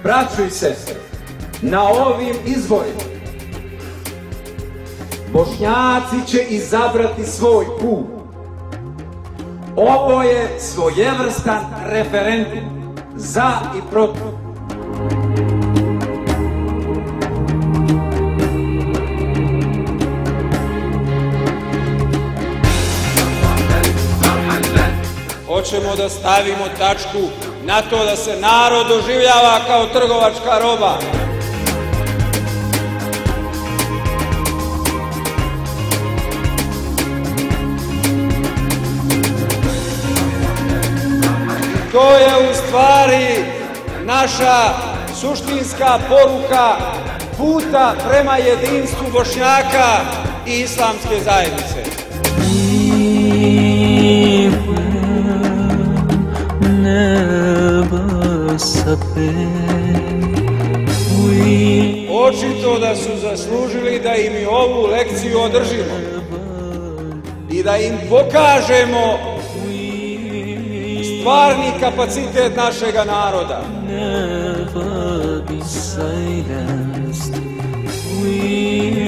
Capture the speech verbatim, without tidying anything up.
braćo i sestre, na ovim izborima Bošnjaci će izabrati svoj put. Ovo je svojevrstan referendum za i protiv. Hoćemo da stavimo tačku na to da se narod doživljava kao trgovačka roba. To je u stvari naša suštinska poruka puta prema jedinstvu Bošnjaka i islamske zajednice. Očito da su zaslužili da im i ovu lekciju održimo i da im pokažemo stvarni kapacitet našega naroda. Never be silenced. We